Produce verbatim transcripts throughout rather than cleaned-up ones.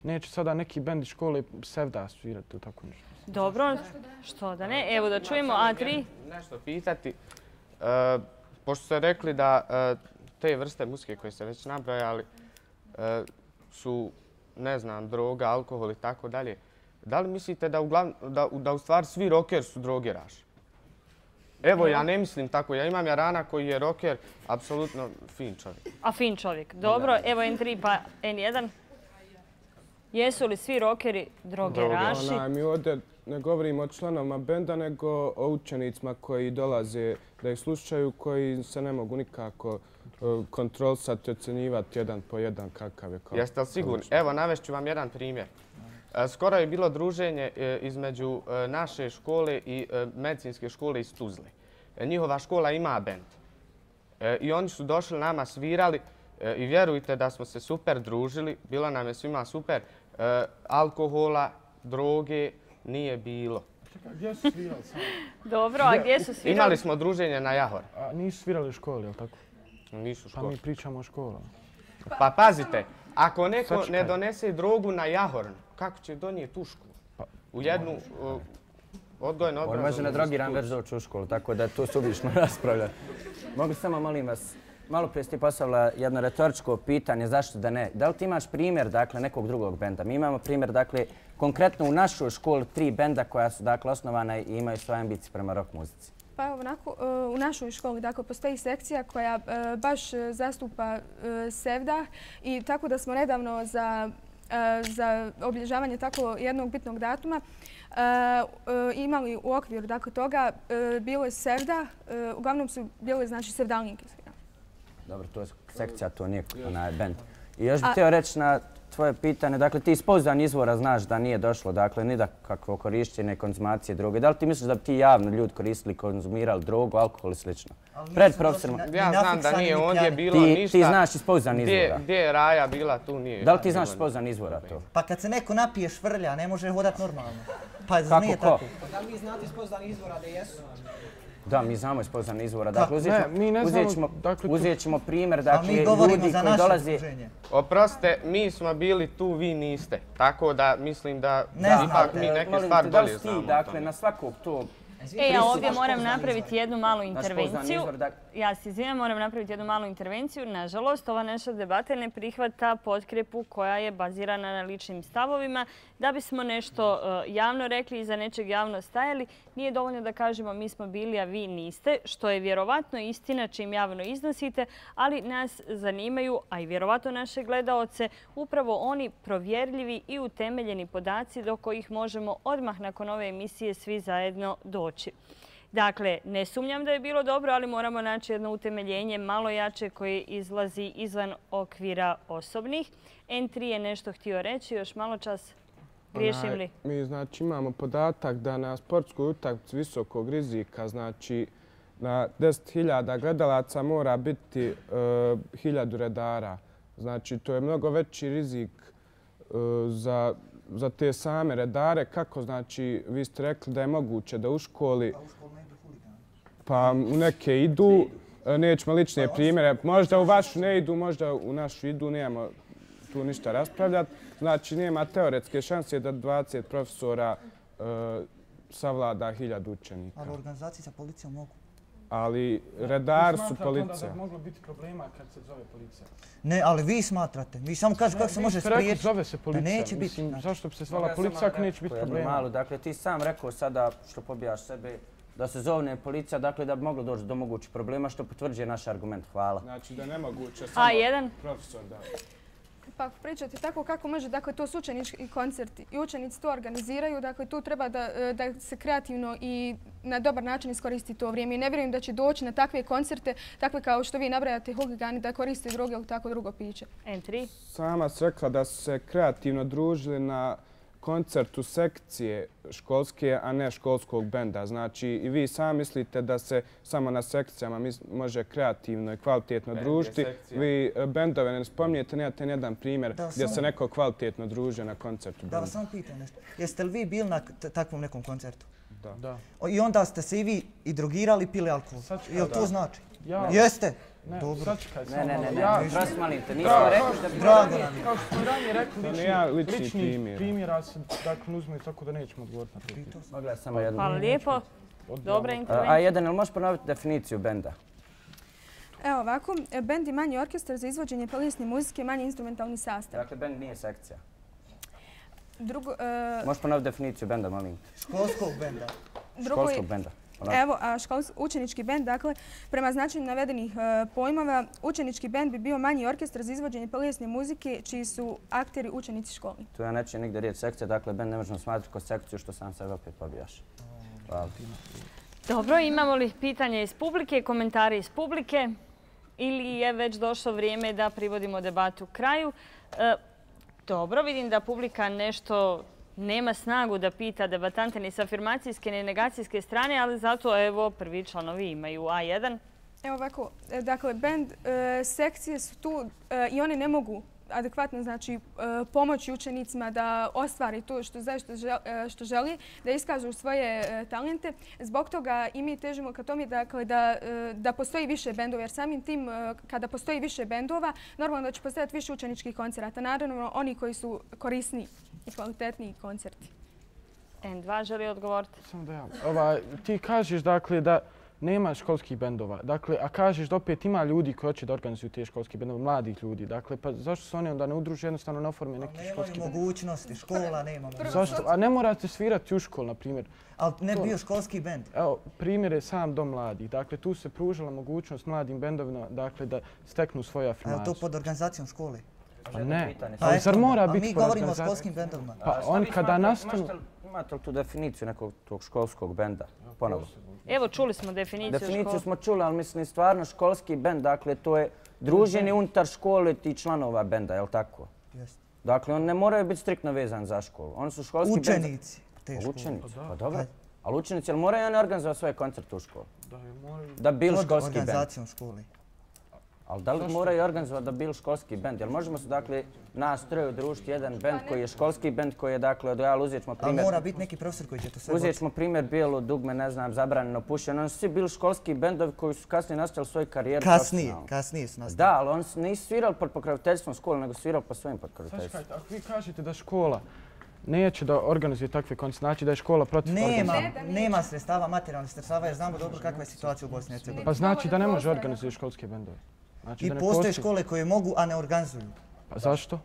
neće sada neki bend iz škole Sevda svirati u tako nešto. Dobro, što da ne? Evo da čujemo A tri. Nešto pitati. Pošto ste rekli da te vrste muzike koje ste već nabrojali su, ne znam, droga, alkohol i tako dalje. Da li mislite da u stvari svi rockeri su drogeraši? Evo, ja ne mislim tako. Ja imam Jarana koji je rocker, apsolutno fin čovjek. A fin čovjek. Dobro, evo N tri pa N jedan. Jesu li svi rockeri drogeraši? Mi ovdje ne govorimo o članovima benda, nego o učenicima koji dolaze da ih slušaju, koji se ne mogu nikako kontrolisati, ocenjivati jedan po jedan kakav je. Jeste li sigurni? Evo, navešću vam jedan primjer. Skoro je bilo druženje između naše škole i medicinske škole iz Tuzle. Njihova škola ima bend. I oni su došli nama, svirali i vjerujte da smo se super družili. Bilo nam je svima super. Alkohola, droge nije bilo. Čekaj, gdje su svirali sam? Dobro, a gdje su svirali? Imali smo druženje na Jahor. A nisu svirali u školi, je li tako? Nisu u Pa školi. mi pričamo o školama. Pa pazite, ako neko ne donese drogu na Jahorn, kako će donijeti u školu? U jednu odgojno obrazovnu. On može na drogiran već doći u školu, tako da tu suvišno raspravljati. Mogu samo, molim vas, malo prije ste postavila jedno retoričko pitanje, zašto da ne? Da li ti imaš primjer, dakle, nekog drugog benda? Mi imamo primjer, dakle, konkretno u našoj školi tri benda koja su, dakle, osnovana i imaju svoje ambicije prema rock muzici. Pa evo, u našoj školi postoji sekcija koja baš zastupa Sevdah i tako da smo nedavno za obilježavanje tako jednog bitnog datuma imali u okviru toga bilo je Sevdah, uglavnom su bile znači Sevdalinke. Dobro, to je sekcija, to nije bend. I još bih htio reći na tvoje pitanje, dakle ti iz pouzdanih izvora znaš da nije došlo, dakle ni da kakvo korišćenje konzumacije droge. Da li ti misliš da bi ti javno ljudi koristili, konzumirali drogu, alkohol i slično? Pred profesorom... Ja znam da nije ondje bilo ništa. Ti znaš iz pouzdanih izvora. Gdje je Raja bila, tu nije. Da li ti znaš iz pouzdanih izvora to? Pa kad se neko napije švrlja, ne može hodati normalno. Pa nije tako. Da li vi znate iz pouzdanih izvora da jesu? Da, mi znamo iz pouzdanih izvora. Dakle, uzet ćemo primjer, dakle, ljudi koji dolaze... Oprostite, mi smo bili tu, vi niste. Tako da mislim da ipak mi neke stvari bolje znamo. Dakle, na svakog tog... E, ja ovdje moram napraviti jednu malu intervenciju. Ja se izvijem, moram napraviti jednu malu intervenciju. Nažalost, ova naša debata ne prihvata potkrepu koja je bazirana na ličnim stavovima. Da bismo nešto javno rekli i za nečeg javno stajali, nije dovoljno da kažemo mi smo bili, a vi niste, što je vjerovatno istina čim javno iznosite, ali nas zanimaju, a i vjerovatno naše gledaoce, upravo oni provjerljivi i utemeljeni podaci do kojih možemo odmah nakon ove emisije svi zajedno doći. Dakle, ne sumnjam da je bilo dobro, ali moramo naći jedno utemeljenje malo jače koje izlazi izvan okvira osobnih. N tri je nešto htio reći, još malo čas griješim li? Mi znači imamo podatak da na sportskoj utakmici visokog rizika, znači na deset hiljada gledalaca mora biti hiljadu redara. Znači to je mnogo veći rizik za za te same redare. Kako, znači, vi ste rekli da je moguće da u školi... Pa u školu ne idu huligani. Pa u neke idu, nećemo lične primjere. Možda u vašu ne idu, možda u našu idu, nemamo tu ništa raspravljati. Znači, nema teoretske šanse da dvadeset profesora savlada hiljadu učenika. Ali organizacije sa policijom mogu. Ali redar su policija. Smatrate onda da moglo biti problema kad se zove policija? Ne, ali vi smatrate. Vi samo kažete kako se može spriječiti. Vi ste rekli zove se policija. Neće biti. Zašto bi se zvala policija ako neće biti problema? Dakle, ti sam rekao sada što pobijaš sebe da se zovne policija, dakle da bi moglo doći do mogućih problema, što potvrđuje naš argument. Hvala. Znači da je nemoguće samo profesor da... Pa ako pričate tako kako može, dakle to su učenički koncerti i učenici to organiziraju, dakle tu treba da se kreativno i na dobar način iskoristi to vrijeme. I ne vjerujem da će doći na takve koncerte, takve kao što vi nabrajate huligani da koriste droge ili tako drugo piće. N tri. Sama si rekla da su se kreativno družili na koncertu sekcije školske, a ne školskog benda. Znači i vi sami mislite da se samo na sekcijama može kreativno i kvalitetno družiti. Vi bendove ne spominjete, nemate nijedan primjer gdje se neko kvalitetno družio na koncertu benda. Da vas samo pitam nešto. Jeste li vi bili na takvom nekom koncertu? I onda ste se i vi i drogirali, pili alkohol. Jel to znači? Jeste? Dobro. Ne, ne, ne, ne, prosim molim te, nismo rekli da... Drago nam je. Kao što smo i ranije rekli, lični primjera se dakle uzme tako da nećemo odgovoriti na to pitanje. Mogla samo jedno. Hvala lijepo. Dobra intervencija. A jedan, ili možeš ponoviti definiciju benda? Evo ovako, bend je manji orkestar za izvođenje plesne muzike, manji instrumentalni sastav. Dakle, bend nije sekcija. Drugo... Možeš ponoviti definiciju benda, molim te? Školskog benda. Školskog benda. Evo, učenički bend, dakle, prema značenju navedenih pojmova, učenički bend bi bio manji orkestar za izvođenje plesne muzike čiji su akteri učenici školi. Tu ja neću nigdje riječ sekcija, dakle, bend ne možemo smatrati kao sekciju što sam sebe opet pobijaš. Hvala. Dobro, imamo li pitanje iz publike, komentare iz publike ili je već došlo vrijeme da privodimo debatu kraju? Dobro, vidim da publika nešto nema snagu da pita debatante ni s afirmacijske ni negacijske strane, ali zato evo prvi članovi imaju A jedan. Evo ovako, dakle, bend sekcije su tu i one ne mogu adekvatno znači pomoći učenicima da ostvari to što zaista što želi, da iskažu svoje talente. Zbog toga i mi težimo ka tome dakle, da, da postoji više bendova, jer samim tim kada postoji više bendova, normalno da će postojati više učeničkih koncerata. Naravno, oni koji su korisni i kvalitetniji koncerti. en dva želi odgovoriti. Samo da ja. Ova, ti kažeš dakle da nema školskih bendova. Dakle, a kažeš da opet ima ljudi koji hoće da organizuju te školske bendove, mladih ljudi. Dakle, pa zašto se oni onda ne udruže, jednostavno ne oforme neki školski bend? Nemaju mogućnosti, škola nema mogućnosti. Zašto? A ne morate svirati u školu, na primjer. Ali ne bio školski bend. Evo, primjer je sam Dom mladih. Dakle, tu se pružala mogućnost mladim bendovima dakle, da steknu svoje afirmacije. A je to pod organizacijom škole? Pa ne. Ali zar mora biti pod organizacijom? A mi govorimo o školskim bendovima. Pa oni kada nastanu... Imate li tu definiciju nekog tog školskog benda? Ponovo. Evo, čuli smo definiciju škole. Definiciju smo čuli, ali mislim stvarno školski bend, dakle to je druženje unutar škole ti članova benda, je li tako? Jeste. Dakle, oni ne moraju biti striktno vezani za školu. Oni su školski bend... Učenici te škole. Učenici, pa dobro. Ali učenici, jel moraju oni organizovati svoje koncerte u školu? Da, moraju. Da bili školski bend. Organizacijom škole. Ali da li moraju organizovati da bili školski bend? Jel možemo se dakle nas troje udružiti jedan bend koji je školski bend koji je dakle odgajali, uzet ćemo primjer... Ali mora biti neki profesor koji će to sve voditi. Uzet ćemo primjer Bijelo dugme, ne znam, zabranjeno pušenje. Oni su svi bili školski bendovi koji su kasnije nastavili svoju karijeru. Kasnije, kasnije su nastavili. Da, ali oni nisu svirali pod pokroviteljstvom škole, nego svirali pod svojim pokroviteljstvom. Sačekajte, ako vi kažete da škola neće da organizuje takve koncerte, znači da je škola protiv organizacije. Nema, nema sredstava, materijalnih sredstava jer znamo dobro kakva je situacija u Bosni i Hercegovini. Pa znači da ne može organizovati školske bendove. I postoje škole koje mogu, a ne organizuju. Pa zašto?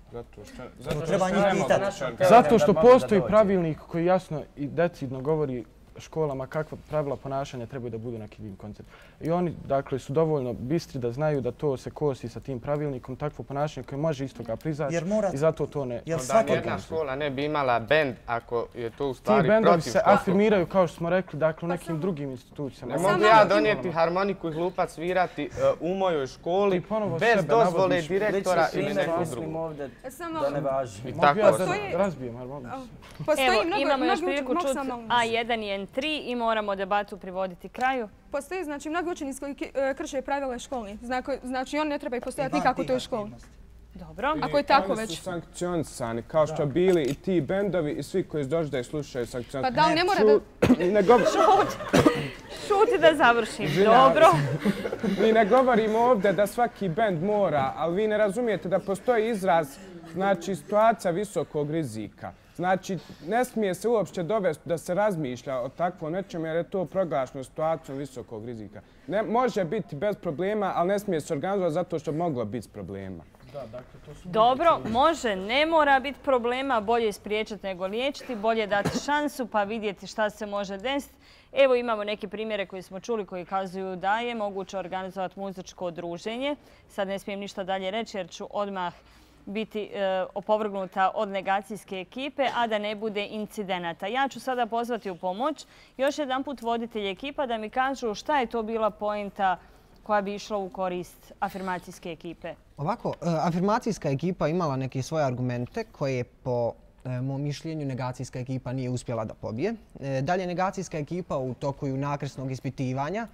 To treba njih pitati. Zato što postoji pravilnik koji jasno i decidno govori školama kakva pravila ponašanja trebaju da budu na kivim koncertima. I oni dakle su dovoljno bistri da znaju da to se kosi sa tim pravilnikom, takvo ponašanje koje može iz toga prizaći i zato to ne... Onda nijedna škola ne bi imala bend ako je to u stvari protiv škola. Ti bendovi se afirmiraju, kao što smo rekli, dakle u nekim drugim institucijama. Ne mogu ja donijeti harmoniku i hlupac svirati u mojoj školi bez dozvole direktora ili nekog drugog. Da ne važi. Mogu ja da razbijem harmoniku. Evo, imamo još priliku čuti A jedan i en tri i moramo debatu privoditi kraju. Postoji znači mnogi učenici koji krše pravila školi. Znači oni ne trebaju postojati nikako u toj školi. Dobro. Ako je tako već. Oni su sankcionisani, kao što bili i ti bendovi i svi koji dođu da ih slušaju sankcionisani. Pa da li ne mora da... Šuti. Šuti da završim. Dobro. Mi ne govorimo ovdje da svaki bend mora, ali vi ne razumijete da postoji izraz, znači situacija visokog rizika. Znači, ne smije se uopće dovesti da se razmišlja o takvom nečem jer je to proglašeno situacijom visokog rizika. Ne, može biti bez problema, ali ne smije se organizovati zato što moglo biti s problema. Dobro, može, ne mora biti problema, bolje ispriječiti nego liječiti, bolje dati šansu pa vidjeti šta se može desiti. Evo imamo neke primjere koje smo čuli koji kazuju da je moguće organizovati muzičko druženje. Sad ne smijem ništa dalje reći jer ću odmah biti opovrgnuta od negacijske ekipe, a da ne bude incidenata. Ja ću sada pozvati u pomoć još jedan put voditelje ekipa da mi kažu šta je to bila poenta koja bi išla u korist afirmacijske ekipe. Ovako, afirmacijska ekipa imala neke svoje argumente koje po mom mišljenju negacijska ekipa nije uspjela da pobije. Dalje, negacijska ekipa u toku nakresnog ispitivanja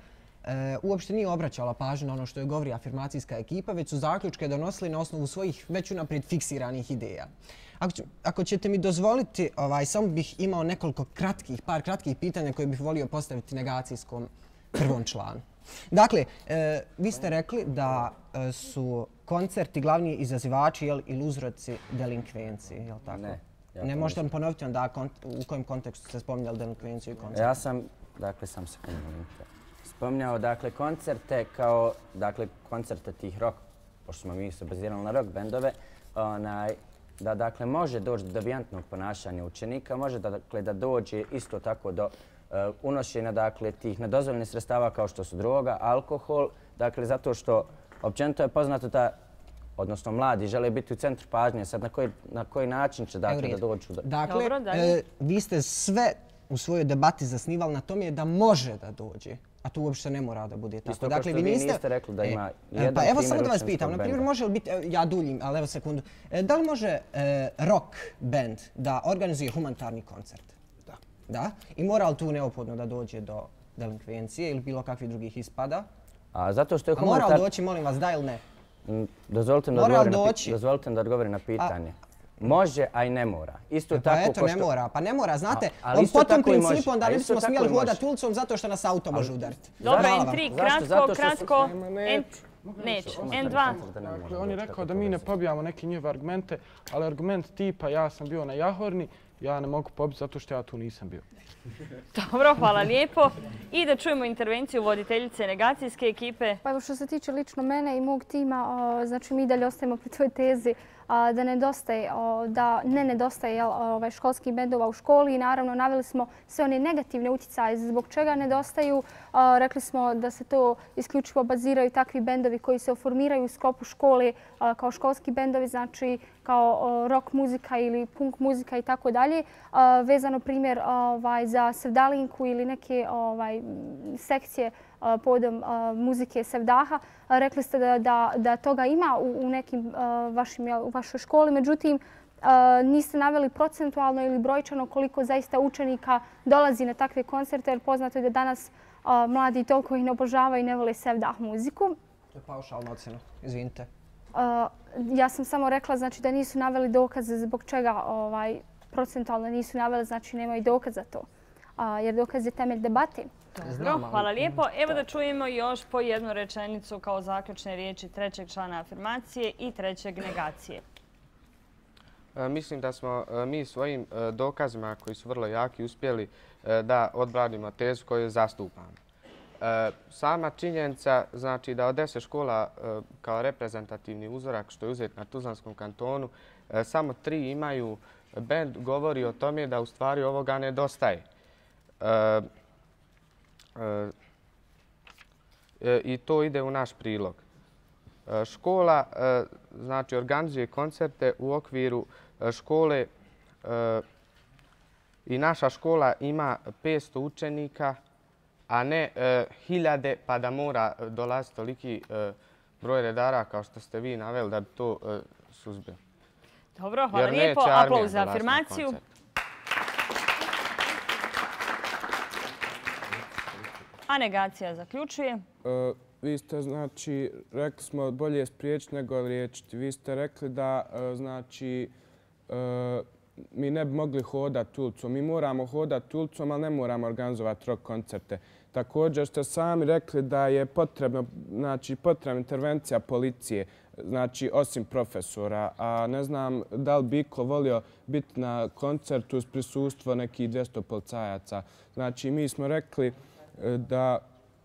uopšte nije obraćala pažnju na ono što je govori afirmacijska ekipa, već su zaključke donosili na osnovu svojih već unaprijed fiksiranih ideja. Ako ćete mi dozvoliti, samo bih imao nekoliko kratkih, par kratkih pitanja koje bih volio postaviti negacijskom prvom članu. Dakle, vi ste rekli da su koncerti glavni izazivači ili uzroci delinkvencije, je li tako? Ne. Ne možete vam ponoviti onda u kojem kontekstu ste spominjali delinkvenciju i koncerte? Ja sam, dakle, sam se spominjao, dakle, koncerte kao, dakle, koncerte tih rock, pošto smo mi se bazirali na rock bendove, da, dakle, može doći do devijantnog ponašanja učenika, može, dakle, da dođe isto tako do unošenja, dakle, tih nedozvoljenih sredstava kao što su droga, alkohol, dakle, zato što općenito je poznato da, odnosno mladi, žele biti u centru pažnje. Sad na koji način će, dakle, da dođu do... Dakle, vi ste sve u svojoj debati zasnivali na tome da može da dođe, a to uopšte ne mora da bude tako. Isto kao što vi niste rekli da ima jedan primjer učenskog benda. Pa evo samo da vas pitam, na primjer, može li biti, ja duljim, ali evo sekundu, da li može rock band da organizuje humanitarni koncert? Da. Da? I mora li tu neophodno da dođe do delinkvencije ili bilo kakvih drugih ispada? A zato što je humanitarni... A mora li doći, molim vas, da ili ne? Dozvolite mi da odgovorim na pitanje. Može, a i ne mora. Isto tako... Pa eto, ne mora. Pa ne mora, znate, po tom principu onda ne bismo smijeli hodati ulicom zato što nas auto može udariti. Dobro, en tri, kratko, kratko. Neće, en dva. On je rekao da mi ne pobijamo neke njihove argumente, ali argument tipa ja sam bio na Jahorni, ja ne mogu pobiti zato što ja tu nisam bio. Dobro, hvala lijepo. I da čujemo intervenciju voditeljice negacijske ekipe. Pa evo što se tiče lično mene i mog tima, znači mi dalje ostajemo pri tvojoj tezi da nedostaje, da ne nedostaje školskih bendova u školi i naravno naveli smo sve one negativne utjecaje zbog čega nedostaju. Rekli smo da se to isključivo baziraju takvi bendovi koji se formiraju u sklopu škole kao školski bendovi, znači kao rock muzika ili punk muzika i tako dalje. Vezano primjer za Sevdalinku ili neke sekcije povodom muzike Sevdaha. Rekli ste da toga ima u nekim u vašoj školi, međutim niste naveli procentualno ili brojčano koliko zaista učenika dolazi na takve koncerte, jer poznato je da danas mladi toliko ih ne obožavaju i ne vole Sevdah muziku. To je paušalna ocjena, izvinite. Ja sam samo rekla da nisu naveli dokaze zbog čega procentualno nisu naveli, znači nemaju dokaza za to, jer dokaz je temelj debate. Dobro, hvala lijepo. Evo da čujemo još po jednu rečenicu kao zaključne riječi trećeg člana afirmacije i trećeg negacije. Mislim da smo mi svojim dokazima koji su vrlo jaki uspjeli da odbranimo tezu koju zastupamo. Sama činjenica znači da od deset škola kao reprezentativni uzorak što je uzet na Tuzlanskom kantonu, samo tri imaju bend, govori o tome da u stvari ovoga nedostaje. I to ide u naš prilog. Škola znači organizuje koncerte u okviru škole i naša škola ima petsto učenika, a ne hiljade, pa da mora dolaziti toliki broj redara kao što ste vi naveli da bi to suzbio. Dobro, hvala lijepo. Aplauz za afirmaciju. A negacija zaključuje. Vi ste, znači, rekli smo bolje spriječiti nego liječiti. Vi ste rekli da, znači, mi ne bi mogli hodati ulicom. Mi moramo hodati ulicom, ali ne moramo organizovati rock koncerte. Također ste sami rekli da je potrebno, znači, potrebna intervencija policije, znači, osim profesora. A ne znam da li bi iko volio biti na koncertu uz prisustvo nekih dvjesto policajaca. Znači, mi smo rekli da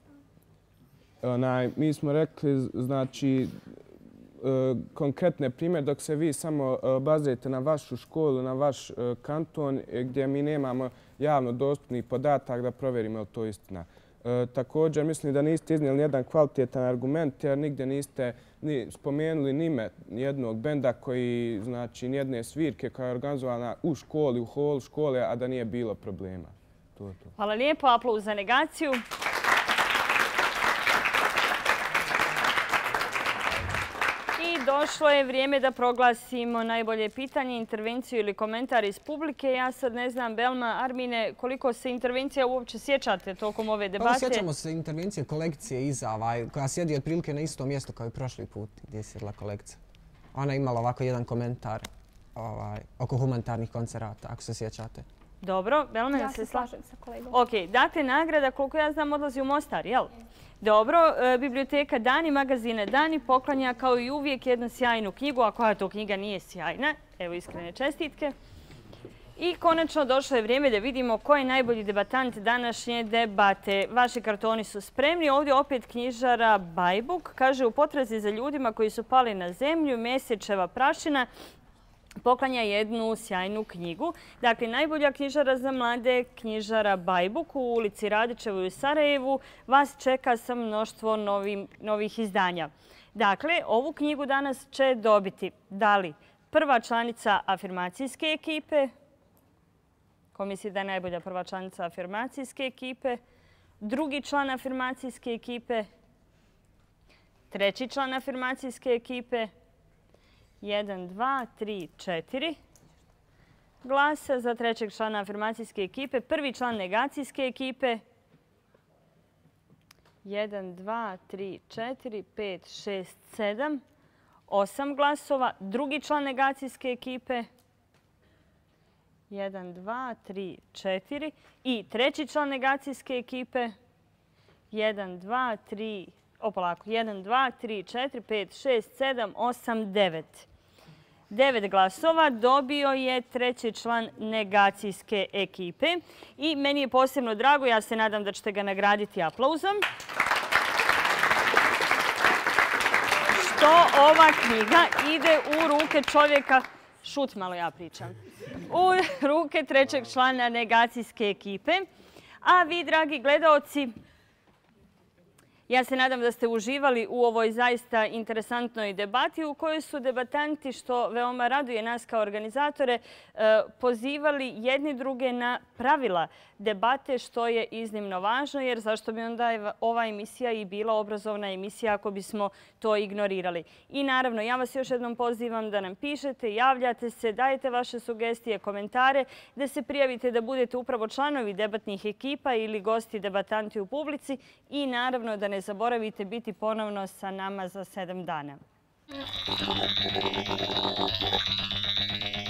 mi smo rekli znači konkretne primjer dok se vi samo bazirate na vašu školu, na vaš kanton gdje mi nemamo javno dostupnih podatak da provjerimo je li to istina. Također mislim da niste iznijeli nijedan kvalitetan argument jer nigdje niste spomenuli nime jednog benda koji, znači nijedne svirke koja je organizovana u školi, u holu škole, a da nije bilo problema. Hvala lijepo. Aplauz za negaciju. I došlo je vrijeme da proglasimo najbolje pitanje, intervenciju ili komentar iz publike. Ja sad ne znam, Belma, Armine, koliko se intervencija uopće sjećate tokom ove debate? Pa sjećamo se intervencije kolegice Iza, koja sjedi otprilike na istom mjestu kao i prošli put gdje je sjedila kolegica. Ona je imala ovako jedan komentar oko humanitarnih koncerata, ako se sjećate. Dobro, Belma, ja se slažem sa kolegom. Ok, dakle, nagrada, koliko ja znam, odlazi u Mostar, jel? Dobro, biblioteka Dani, magazine Dani poklanja kao i uvijek jednu sjajnu knjigu, a koja to knjiga nije sjajna. Evo iskrene čestitke. I konačno došlo je vrijeme da vidimo ko je najbolji debatant današnje debate. Vaši kartoni su spremni. Ovdje opet knjižara Bajbuk. Kaže, u potrazi za ljudima koji su pali na zemlju, Mesečeva prašina poklanja jednu sjajnu knjigu. Dakle, najbolja knjižara za mlade, knjižara Bajbuk u ulici Radićevoj u Sarajevu. Vas čeka sa mnoštvo novih izdanja. Dakle, ovu knjigu danas će dobiti da li prva članica afirmacijske ekipe, ko misli da je najbolja prva članica afirmacijske ekipe, drugi član afirmacijske ekipe, treći član afirmacijske ekipe, jedan, dva, tri, četiri glasa za trećeg člana afirmacijske ekipe. Prvi član negacijske ekipe. jedan, dva, tri, četiri, pet, šest, sedam, osam glasova. Drugi član negacijske ekipe. jedan, dva, tri, četiri. I treći član negacijske ekipe. jedan, dva, tri, opolako. jedan, dva, tri, četiri, pet, šest, sedam, osam, devet. Devet glasova dobio je treći član negacijske ekipe. I meni je posebno drago, ja se nadam da ćete ga nagraditi aplauzom, što ova knjiga ide u ruke čovjeka, šut malo ja pričam, u ruke trećeg člana negacijske ekipe. A vi, dragi gledaoci, ja se nadam da ste uživali u ovoj zaista interesantnoj debati u kojoj su debatanti, što veoma raduje nas kao organizatore, pozivali jedni druge na pravila debate, što je iznimno važno, jer zašto bi onda ova emisija i bila obrazovna emisija ako bismo to ignorirali. I naravno, ja vas još jednom pozivam da nam pišete, javljate se, dajete vaše sugestije, komentare, da se prijavite da budete upravo članovi debatnih ekipa ili gosti debatanti u publici i naravno da ne zaboravite biti ponovno sa nama za sedam dana.